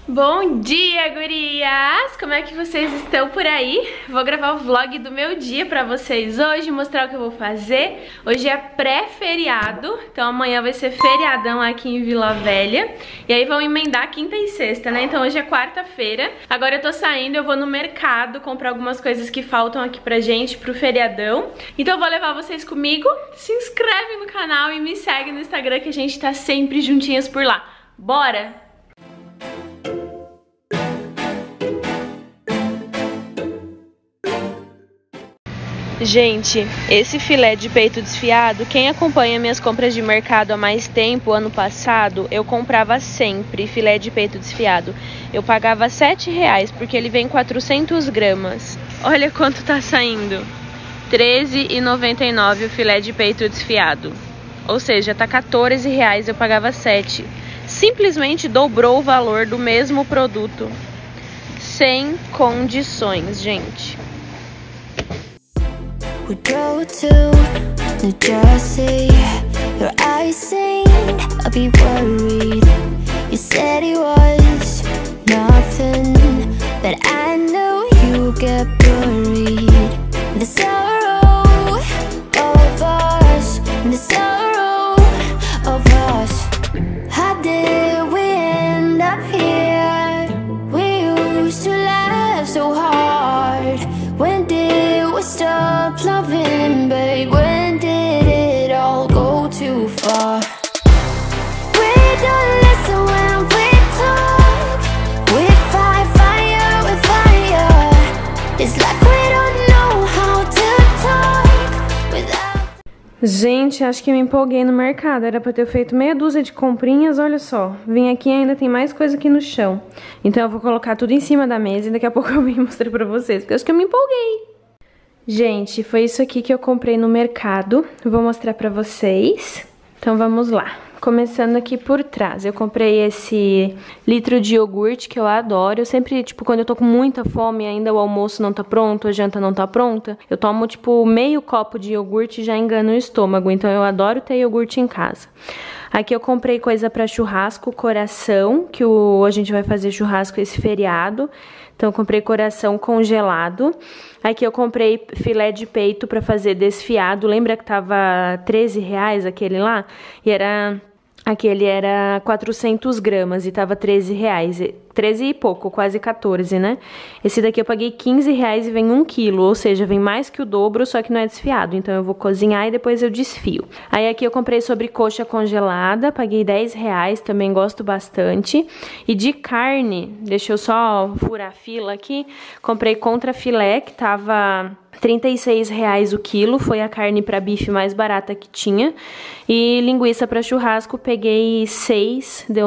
Bom dia, gurias! Como é que vocês estão por aí? Vou gravar o vlog do meu dia pra vocês hoje, mostrar o que eu vou fazer. Hoje é pré-feriado, então amanhã vai ser feriadão aqui em Vila Velha. E aí vão emendar quinta e sexta, né? Então hoje é quarta-feira. Agora eu tô saindo, eu vou no mercado comprar algumas coisas que faltam aqui pra gente, pro feriadão. Então eu vou levar vocês comigo. Se inscreve no canal e me segue no Instagram que a gente tá sempre juntinhas por lá. Bora! Gente, esse filé de peito desfiado, quem acompanha minhas compras de mercado há mais tempo, ano passado, eu comprava sempre filé de peito desfiado. Eu pagava R$7 porque ele vem 400 gramas. Olha quanto tá saindo. R$13,99 o filé de peito desfiado. Ou seja, tá R$14, eu pagava R$7. Simplesmente dobrou o valor do mesmo produto. Sem condições, gente. We drove to New Jersey. Your eyes saying I'll be worried. You said it was nothing, but I know you get buried. The sorrow of us, the sorrow of us. How did we end up here? We used to laugh so hard. When did we stop loving, babe? When did it all go too far? We don't listen when we talk. We fight fire with fire. It's like we don't know how to talk without... Gente, acho que me empolguei no mercado. Era pra ter feito meia dúzia de comprinhas, olha só. Vim aqui e ainda tem mais coisa aqui no chão. Então eu vou colocar tudo em cima da mesa e daqui a pouco eu venho mostrar pra vocês, porque eu acho que eu me empolguei. Gente, foi isso aqui que eu comprei no mercado. Vou mostrar pra vocês. Então vamos lá. Começando aqui por trás, eu comprei esse litro de iogurte que eu adoro. Eu sempre, tipo, quando eu tô com muita fome e ainda o almoço não tá pronto, a janta não tá pronta, eu tomo, tipo, meio copo de iogurte e já engano o estômago. Então eu adoro ter iogurte em casa. Aqui eu comprei coisa pra churrasco, coração, que a gente vai fazer churrasco esse feriado. Então eu comprei coração congelado. Aqui eu comprei filé de peito pra fazer desfiado. Lembra que tava R$13 aquele lá? E aquele era 400 gramas e tava R$13. 13 e pouco, quase 14, né? Esse daqui eu paguei R$15 e vem 1 quilo, ou seja, vem mais que o dobro, só que não é desfiado. Então eu vou cozinhar e depois eu desfio. Aí aqui eu comprei sobrecoxa congelada, paguei R$10, também gosto bastante. E de carne, deixa eu só furar a fila aqui, comprei contrafilé, que tava R$36 o quilo, foi a carne para bife mais barata que tinha. E linguiça para churrasco, peguei 6, deu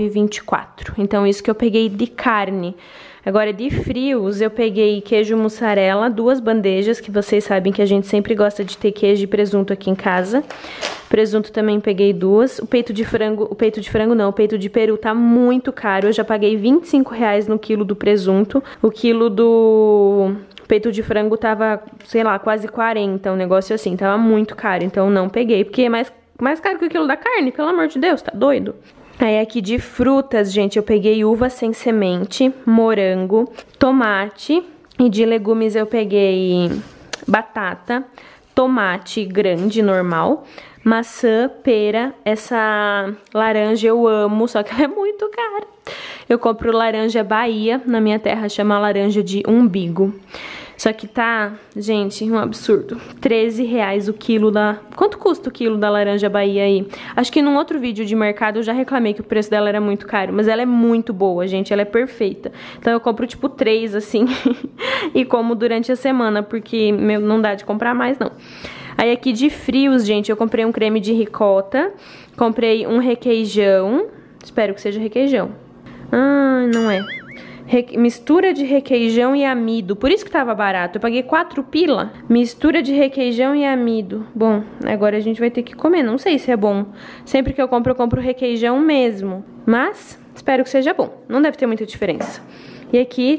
R$9,24. Então isso que eu peguei de carne. Agora de frios eu peguei queijo mussarela, 2 bandejas, que vocês sabem que a gente sempre gosta de ter queijo e presunto aqui em casa. Presunto também peguei 2. O peito de frango não, o peito de peru tá muito caro. Eu já paguei R$25 no quilo do presunto. O quilo do peito de frango tava, sei lá, quase 40, um negócio assim, tava muito caro. Então não peguei, porque é mais caro que o quilo da carne, pelo amor de Deus, tá doido? Aí aqui de frutas, gente, eu peguei uva sem semente, morango, tomate. E de legumes eu peguei batata, tomate grande, normal, maçã, pera. Essa laranja eu amo, só que ela é muito cara. Eu compro laranja Bahia, na minha terra chama laranja de umbigo. Só que tá, gente, um absurdo. R$13 o quilo da... Quanto custa o quilo da laranja Bahia aí? Acho que num outro vídeo de mercado eu já reclamei que o preço dela era muito caro. Mas ela é muito boa, gente. Ela é perfeita. Então eu compro tipo 3, assim. E como durante a semana, porque não dá de comprar mais, não. Aí aqui de frios, gente, eu comprei um creme de ricota. Comprei um requeijão. Espero que seja requeijão. Ah, não é. Mistura de requeijão e amido. Por isso que tava barato. Eu paguei 4 pila. Mistura de requeijão e amido. Bom, agora a gente vai ter que comer. Não sei se é bom. Sempre que eu compro requeijão mesmo. Mas espero que seja bom. Não deve ter muita diferença. E aqui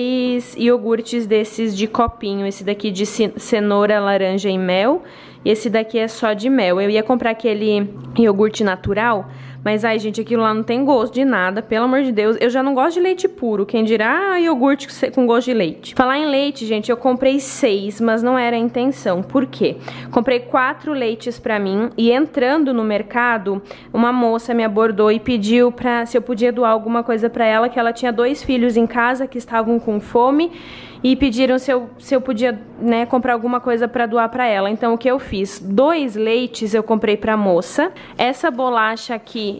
3 iogurtes desses de copinho. Esse daqui de cenoura, laranja e mel. E esse daqui é só de mel. Eu ia comprar aquele iogurte natural, Mas, ai, gente, aquilo lá não tem gosto de nada, pelo amor de Deus. Eu já não gosto de leite puro, quem dirá iogurte com gosto de leite. Falar em leite, gente, eu comprei 6, mas não era a intenção. Por quê? Comprei 4 leites pra mim e entrando no mercado, uma moça me abordou e pediu se eu podia doar alguma coisa pra ela, que ela tinha 2 filhos em casa que estavam com fome e pediram se eu podia, né, comprar alguma coisa pra doar pra ela. Então, o que eu fiz? 2 leites eu comprei pra moça. Essa bolacha aqui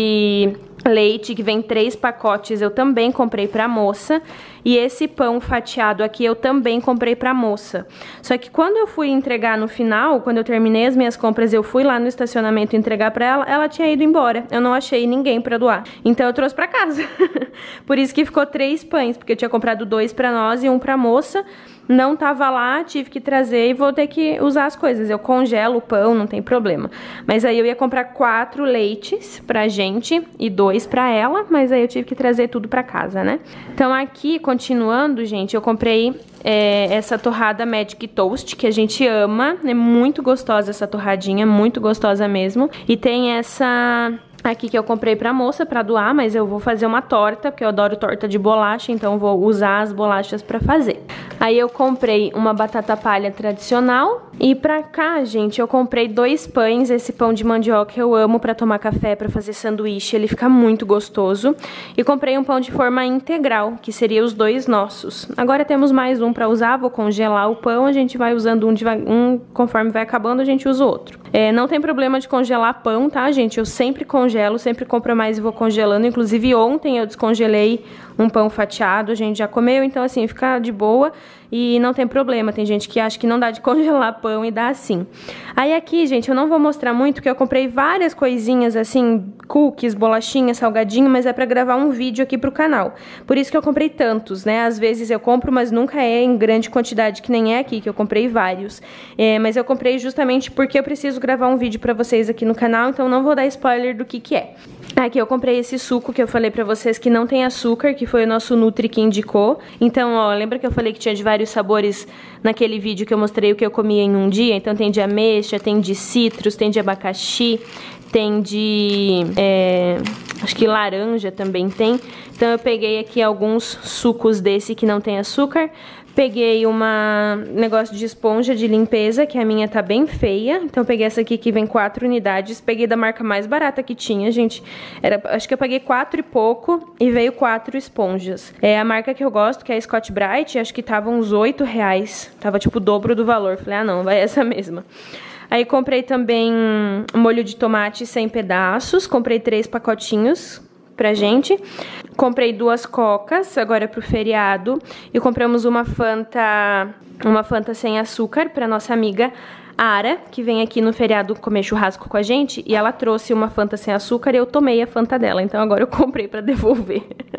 de leite, que vem 3 pacotes, eu também comprei pra moça. E esse pão fatiado aqui eu também comprei pra moça. Só que quando eu fui entregar no final, quando eu terminei as minhas compras, eu fui lá no estacionamento entregar pra ela, ela tinha ido embora. Eu não achei ninguém pra doar. Então eu trouxe pra casa. Por isso que ficou 3 pães, porque eu tinha comprado 2 pra nós e 1 pra moça. Não tava lá, tive que trazer e vou ter que usar as coisas. Eu congelo o pão, não tem problema. Mas aí eu ia comprar 4 leites pra gente e 2 pra ela, mas aí eu tive que trazer tudo pra casa, né? Então aqui, continuando, gente, eu comprei essa torrada Magic Toast, que a gente ama. É muito gostosa essa torradinha, muito gostosa mesmo. E tem essa aqui que eu comprei pra moça, pra doar, mas eu vou fazer uma torta, porque eu adoro torta de bolacha, então eu vou usar as bolachas pra fazer. Aí eu comprei uma batata palha tradicional. E pra cá, gente, eu comprei 2 pães. Esse pão de mandioca eu amo pra tomar café, pra fazer sanduíche, ele fica muito gostoso. E comprei um pão de forma integral, que seria os 2 nossos. Agora temos mais um pra usar, vou congelar o pão, a gente vai usando um conforme vai acabando, a gente usa o outro. Não tem problema de congelar pão, tá, gente? Eu sempre congelo, sempre compro mais e vou congelando. Inclusive ontem eu descongelei um pão fatiado, a gente já comeu, então assim, fica de boa e não tem problema. Tem gente que acha que não dá de congelar pão e dá assim. Aí aqui, gente, eu não vou mostrar muito, porque eu comprei várias coisinhas assim, cookies, bolachinha, salgadinho, mas é pra gravar um vídeo aqui pro canal. Por isso que eu comprei tantos, né? Às vezes eu compro, mas nunca é em grande quantidade, que nem é aqui, que eu comprei vários. Mas eu comprei justamente porque eu preciso gravar um vídeo pra vocês aqui no canal, então não vou dar spoiler do que é. Aqui eu comprei esse suco que eu falei pra vocês que não tem açúcar, que foi o nosso Nutri que indicou. Então, ó, lembra que eu falei que tinha de vários sabores naquele vídeo que eu mostrei o que eu comia em um dia? Então tem de ameixa, tem de citros, tem de abacaxi, tem de... acho que laranja também tem. Então eu peguei aqui alguns sucos desse que não tem açúcar. Peguei negócio de esponja de limpeza, que a minha tá bem feia. Então eu peguei essa aqui que vem 4 unidades. Peguei da marca mais barata que tinha, gente. Acho que eu paguei 4 e pouco e veio 4 esponjas. A marca que eu gosto, que é a Scott Brite, acho que tava uns R$8. Tava tipo o dobro do valor. Falei, ah não, vai essa mesma. Aí comprei também molho de tomate 100 pedaços. Comprei 3 pacotinhos pra gente. Comprei 2 cocas, agora pro feriado. E compramos uma Fanta sem açúcar pra nossa amiga Ara, que vem aqui no feriado comer churrasco com a gente. E ela trouxe uma Fanta sem açúcar e eu tomei a Fanta dela. Então agora eu comprei pra devolver.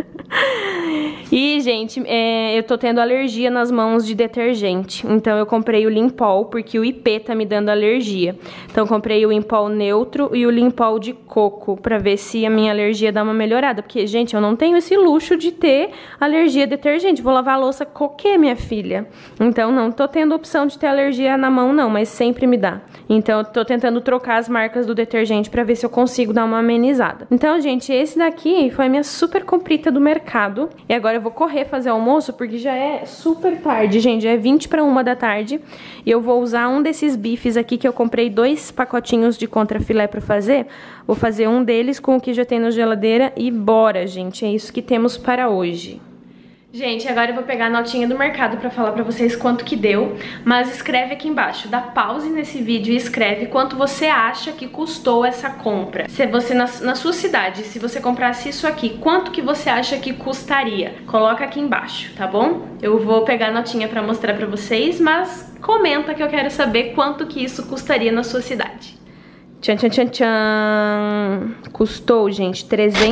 E, gente, eu tô tendo alergia nas mãos de detergente. Então eu comprei o Limpol, porque o IP tá me dando alergia. Então eu comprei o Limpol neutro e o Limpol de coco, pra ver se a minha alergia dá uma melhorada. Porque, gente, eu não tenho esse luxo de ter alergia a detergente. Vou lavar a louça qualquer, minha filha. Então não tô tendo opção de ter alergia na mão, não, mas sempre me dá. Então eu tô tentando trocar as marcas do detergente pra ver se eu consigo dar uma amenizada. Então, gente, esse daqui foi a minha super comprita do mercado. E agora eu vou correr fazer almoço, porque já é super tarde, gente. Já é 20 para 1 da tarde. E eu vou usar um desses bifes aqui, que eu comprei 2 pacotinhos de contrafilé pra fazer. Vou fazer um deles com o que já tem na geladeira e bora, gente. É isso que temos para hoje. Gente, agora eu vou pegar a notinha do mercado pra falar pra vocês quanto que deu, mas escreve aqui embaixo, dá pause nesse vídeo e escreve quanto você acha que custou essa compra. Se você, na sua cidade, se você comprasse isso aqui, quanto que você acha que custaria? Coloca aqui embaixo, tá bom? Eu vou pegar a notinha pra mostrar pra vocês, mas comenta que eu quero saber quanto que isso custaria na sua cidade. Tchan, tchan, tchan, tchan. Custou, gente,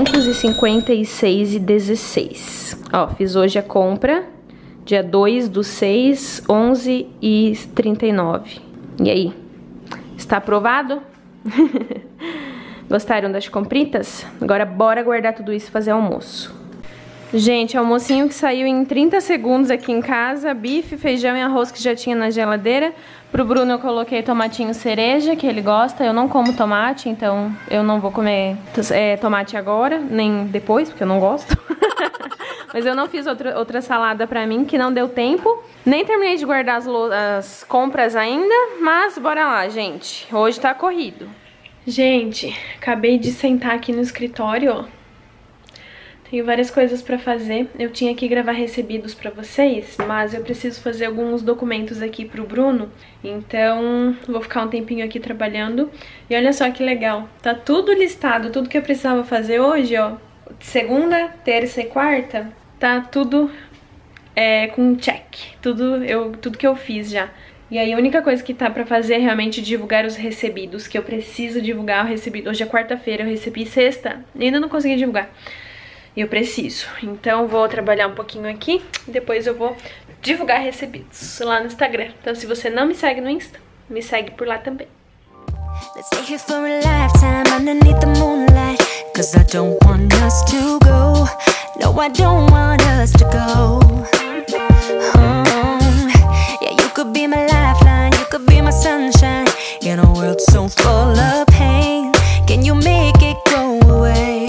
R$356,16. Ó, fiz hoje a compra, dia 2/6, 11h39. E aí, está aprovado? Gostaram das compritas? Agora bora guardar tudo isso e fazer almoço. Gente, almocinho que saiu em 30 segundos aqui em casa, bife, feijão e arroz que já tinha na geladeira, Pro Bruno eu coloquei tomatinho cereja, que ele gosta. Eu não como tomate, então eu não vou comer tomate agora, nem depois, porque eu não gosto. Mas eu não fiz outra salada pra mim, que não deu tempo. Nem terminei de guardar as compras ainda, mas bora lá, gente. Hoje tá corrido. Gente, acabei de sentar aqui no escritório, ó. Tenho várias coisas pra fazer. Eu tinha que gravar recebidos pra vocês, mas eu preciso fazer alguns documentos aqui pro Bruno. Então, vou ficar um tempinho aqui trabalhando. E olha só que legal. Tá tudo listado, tudo que eu precisava fazer hoje, ó. Segunda, terça e quarta, tá tudo com check. Tudo que eu fiz já. E aí a única coisa que tá pra fazer é realmente divulgar os recebidos, que eu preciso divulgar o recebido. Hoje é quarta-feira, eu recebi sexta e ainda não consegui divulgar. E eu preciso. Então vou trabalhar um pouquinho aqui, depois eu vou divulgar recebidos lá no Instagram. Então se você não me segue no Insta, me segue por lá também. Let's stay here for a lifetime underneath the moonlight, 'cause I don't want us to go. No, I don't want us to go. Yeah, you could be my lifeline, you could be my sunshine. In a world so full of pain, can you make it go away?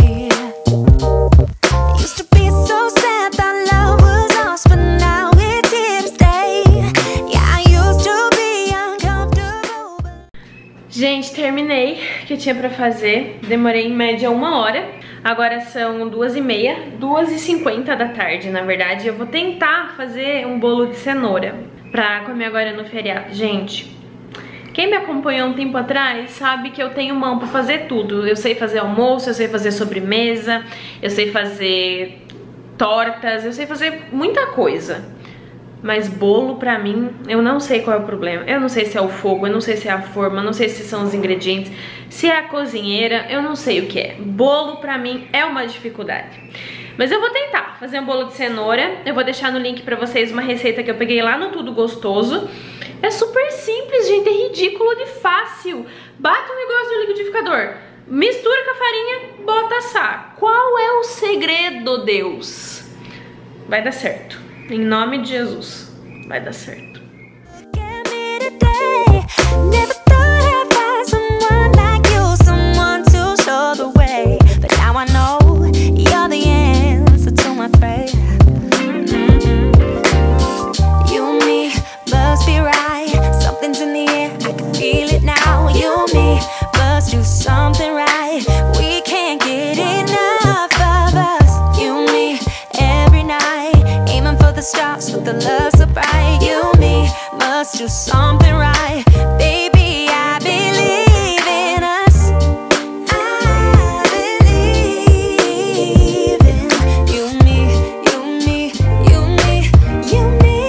Used to be so sad that love was lost, but now it's here to stay. Yeah, I used to be uncomfortable. Gente, terminei o que eu tinha pra fazer. Demorei em média 1 hora. Agora são 2h30, 2h50 da tarde, na verdade. Eu vou tentar fazer um bolo de cenoura pra comer agora no feriado. Gente, quem me acompanhou um tempo atrás sabe que eu tenho mão pra fazer tudo. Eu sei fazer almoço, eu sei fazer sobremesa, eu sei fazer tortas, eu sei fazer muita coisa. Mas bolo pra mim, eu não sei qual é o problema. Eu não sei se é o fogo, eu não sei se é a forma, eu não sei se são os ingredientes, se é a cozinheira, eu não sei o que é. Bolo pra mim é uma dificuldade. Mas eu vou tentar fazer um bolo de cenoura. Eu vou deixar no link pra vocês uma receita que eu peguei lá no Tudo Gostoso. É super simples, gente, é ridículo de fácil. Bate um negócio no liquidificador, mistura com a farinha, bota assar. Qual é o segredo, Deus? Vai dar certo. Em nome de Jesus, vai dar certo. Stars with the love so bright. You and me must do something right. Baby, I believe in us. I believe in you and me, you and me, you and me, you and me,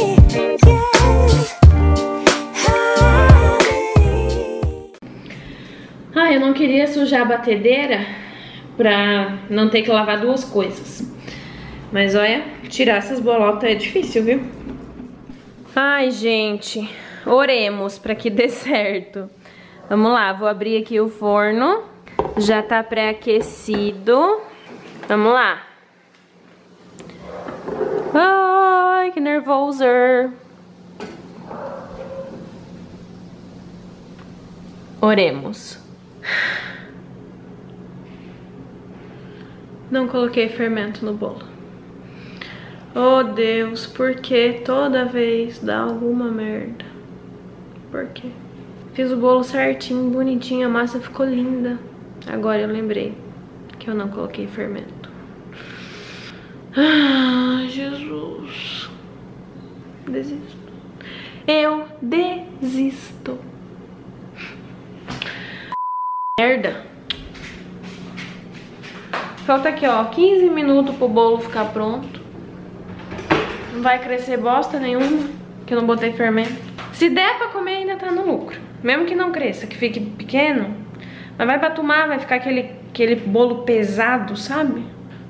yeah. Eu não queria sujar a batedeira pra não ter que lavar duas coisas. Mas olha, tirar essas bolotas é difícil, viu? Ai, gente, oremos pra que dê certo. Vamos lá, vou abrir aqui o forno. Já tá pré-aquecido. Vamos lá. Ai, que nervoso. Oremos. Não coloquei fermento no bolo. Oh Deus, por que toda vez dá alguma merda? Por quê? Fiz o bolo certinho, bonitinho, a massa ficou linda. Agora eu lembrei que eu não coloquei fermento. Ah, Jesus. Desisto. Eu desisto. Merda. Falta aqui, ó, 15 minutos pro bolo ficar pronto. Não vai crescer bosta nenhuma, que eu não botei fermento. Se der pra comer, ainda tá no lucro. Mesmo que não cresça, que fique pequeno. Mas vai pra tomar, vai ficar aquele bolo pesado, sabe?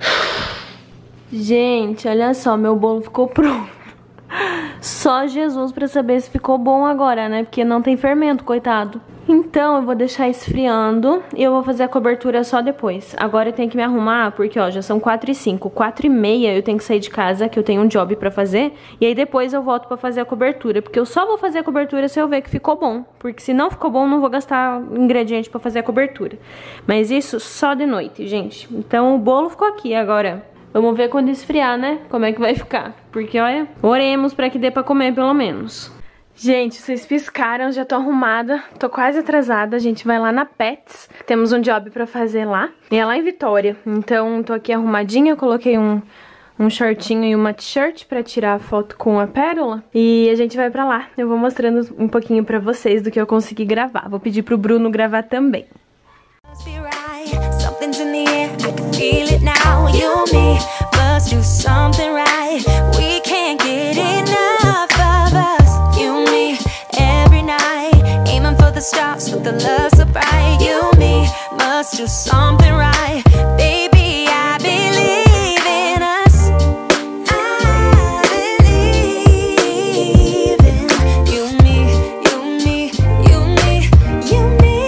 Gente, olha só, meu bolo ficou pronto. Só Jesus pra saber se ficou bom agora, né? Porque não tem fermento, coitado. Então eu vou deixar esfriando e eu vou fazer a cobertura só depois. Agora eu tenho que me arrumar porque, ó, já são 4h05. 4h30 eu tenho que sair de casa, que eu tenho um job pra fazer. E aí depois eu volto pra fazer a cobertura, porque eu só vou fazer a cobertura se eu ver que ficou bom. Porque se não ficou bom, não vou gastar ingrediente pra fazer a cobertura. Mas isso só de noite, gente. Então o bolo ficou aqui agora. Vamos ver quando esfriar, né? Como é que vai ficar. Porque, olha, oremos pra que dê pra comer pelo menos. Gente, vocês piscaram, já tô arrumada, tô quase atrasada, a gente vai lá na Pets, temos um job pra fazer lá, e é lá em Vitória, então tô aqui arrumadinha, eu coloquei um shortinho e uma t-shirt pra tirar a foto com a Pérola, e a gente vai pra lá, eu vou mostrando um pouquinho pra vocês do que eu consegui gravar, vou pedir pro Bruno gravar também. Stars with the love so bright. You and me must do something right. Baby, I believe in us. I believe in you and me, you and me, you and me, you and me,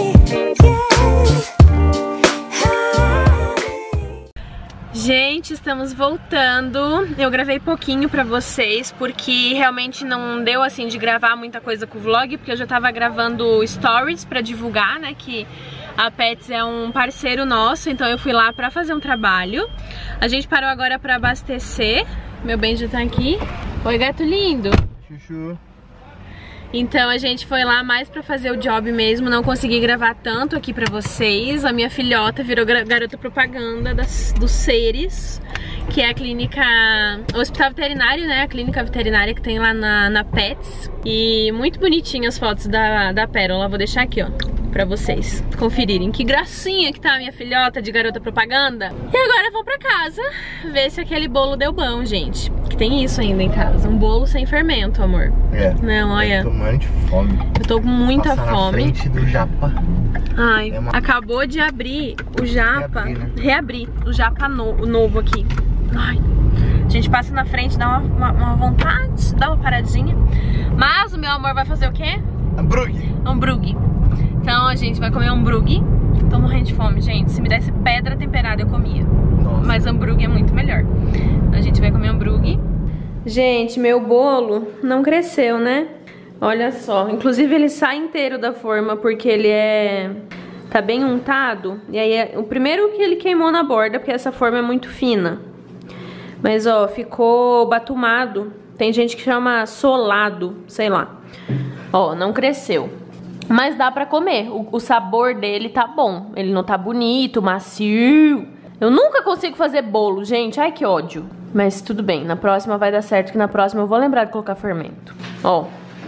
yeah. Gente, estamos voltando. Eu gravei pouquinho pra vocês, porque realmente não deu assim de gravar muita coisa com o vlog, porque eu já tava gravando stories pra divulgar, né, que a Pets é um parceiro nosso, então eu fui lá pra fazer um trabalho. A gente parou agora pra abastecer. Meu Benji tá aqui. Oi, gato lindo. Chuchu. Então a gente foi lá mais pra fazer o job mesmo, não consegui gravar tanto aqui pra vocês. A minha filhota virou garota propaganda dos Seres, que é a clínica, o hospital veterinário, né? A clínica veterinária que tem lá na Pets. E muito bonitinhas as fotos da Pérola, vou deixar aqui, ó, pra vocês conferirem. Que gracinha que tá a minha filhota de garota propaganda. E agora eu vou pra casa ver se aquele bolo deu bom, gente. Que tem isso ainda em casa, um bolo sem fermento, amor. É. Não, olha. Eu tô morrendo de fome. Eu tô com muita Passar fome. na frente do Japa. Ai, acabou de abrir o Japa. Reabrir o Japa novo aqui. Ai, a gente passa na frente, dá uma vontade, dá uma paradinha. Mas o meu amor vai fazer o quê? Hambúrguer. Hambúrguer. Então a gente vai comer hambúrguer. Tô morrendo de fome, gente. Se me desse pedra temperada eu comia. Nossa. Mas hambúrguer é muito melhor. A gente vai comer hambúrguer. Gente, meu bolo não cresceu, né? Olha só. Inclusive ele sai inteiro da forma porque ele tá bem untado. E aí o primeiro que ele queimou na borda, porque essa forma é muito fina. Mas ó, ficou batumado. Tem gente que chama solado, sei lá. Ó, não cresceu. Mas dá pra comer. O sabor dele tá bom. Ele não tá bonito, macio. Eu nunca consigo fazer bolo, gente. Ai, que ódio. Mas tudo bem. Na próxima vai dar certo, que na próxima eu vou lembrar de colocar fermento. Ó.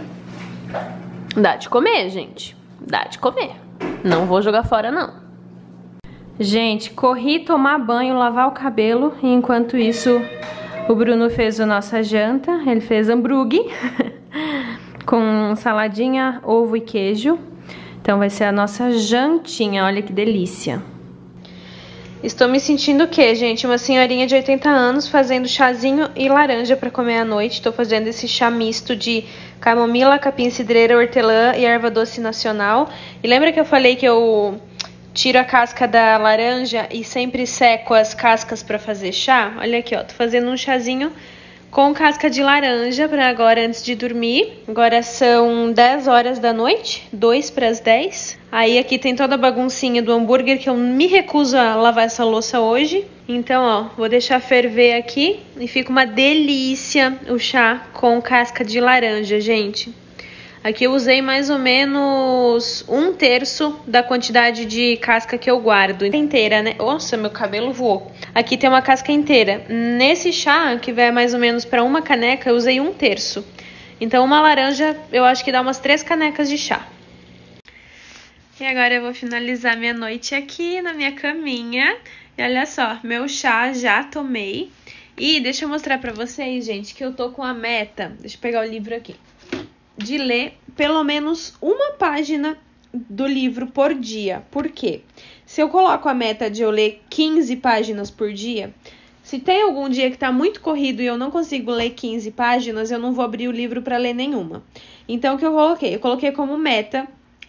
Dá de comer, gente. Dá de comer. Não vou jogar fora, não. Gente, corri tomar banho, lavar o cabelo. E enquanto isso, o Bruno fez a nossa janta. Ele fez hambúrguer. Com saladinha, ovo e queijo. Então vai ser a nossa jantinha. Olha que delícia. Estou me sentindo o quê, gente? Uma senhorinha de 80 anos fazendo chazinho e laranja para comer à noite. Estou fazendo esse chá misto de camomila, capim-cidreira, hortelã e erva doce nacional. E lembra que eu falei que eu tiro a casca da laranja e sempre seco as cascas para fazer chá? Olha aqui, ó. Tô fazendo um chazinho com casca de laranja para agora, antes de dormir. Agora são 10 horas da noite, 2 para as 10. Aí aqui tem toda a baguncinha do hambúrguer, que eu me recuso a lavar essa louça hoje. Então, ó, vou deixar ferver aqui e fica uma delícia o chá com casca de laranja, gente. Aqui eu usei mais ou menos 1/3 da quantidade de casca que eu guardo. Inteira, né? Nossa, meu cabelo voou. Aqui tem uma casca inteira. Nesse chá, que vai mais ou menos para uma caneca, eu usei 1/3. Então uma laranja, eu acho que dá umas 3 canecas de chá. E agora eu vou finalizar minha noite aqui na minha caminha. E olha só, meu chá já tomei. E deixa eu mostrar pra vocês, gente, que eu tô com a meta. Deixa eu pegar o livro aqui. De ler pelo menos uma página do livro por dia. Por quê? Se eu coloco a meta de eu ler 15 páginas por dia, se tem algum dia que tá muito corrido e eu não consigo ler 15 páginas, eu não vou abrir o livro para ler nenhuma. Então, o que eu coloquei? Eu coloquei como meta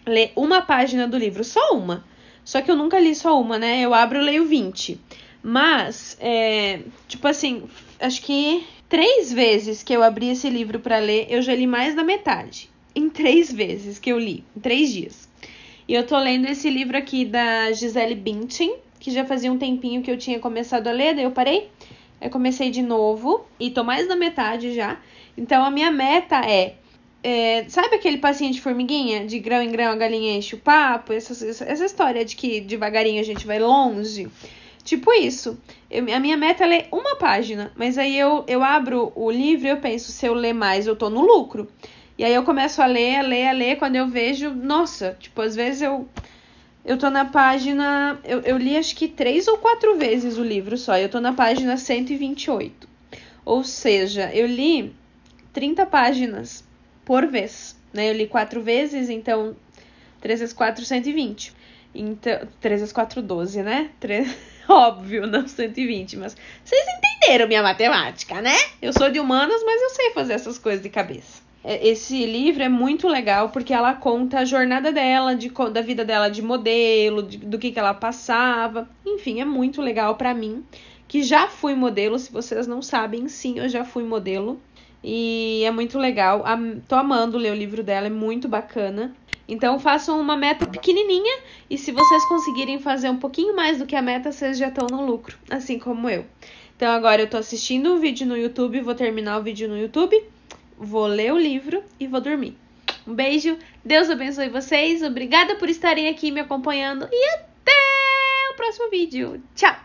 ler uma página do livro, só uma. Só que eu nunca li só uma, né? Eu abro e leio 20. Mas, tipo assim, acho que 3 vezes que eu abri esse livro pra ler, eu já li mais da metade. Em 3 vezes que eu li, em 3 dias. E eu tô lendo esse livro aqui da Gisele Bündchen, que já fazia um tempinho que eu tinha começado a ler, daí eu parei. Eu comecei de novo e tô mais da metade já. Então a minha meta sabe aquele passinho de formiguinha? De grão em grão a galinha enche o papo? Essa história de que devagarinho a gente vai longe. Tipo isso. A minha meta é ler uma página. Mas aí eu abro o livro e eu penso, se eu ler mais eu tô no lucro. E aí eu começo a ler. Quando eu vejo, nossa, tipo, às vezes eu tô na página... Eu li acho que 3 ou 4 vezes o livro só. Eu tô na página 128. Ou seja, eu li 30 páginas por vez, né? Eu li 4 vezes, então 3 vezes 4, 120. Então, 3 vezes 4, 12, né? Óbvio, não 120, mas vocês entenderam minha matemática, né? Eu sou de humanas, mas eu sei fazer essas coisas de cabeça. Esse livro é muito legal porque ela conta a jornada dela, da vida dela de modelo, do que ela passava. Enfim, é muito legal pra mim, que já fui modelo. Se vocês não sabem, sim, eu já fui modelo. E é muito legal. Tô amando ler o livro dela, é muito bacana. Então façam uma meta pequenininha e se vocês conseguirem fazer um pouquinho mais do que a meta, vocês já estão no lucro, assim como eu. Então agora eu tô assistindo o vídeo no YouTube, vou terminar o vídeo no YouTube, vou ler o livro e vou dormir. Um beijo, Deus abençoe vocês, obrigada por estarem aqui me acompanhando e até o próximo vídeo. Tchau!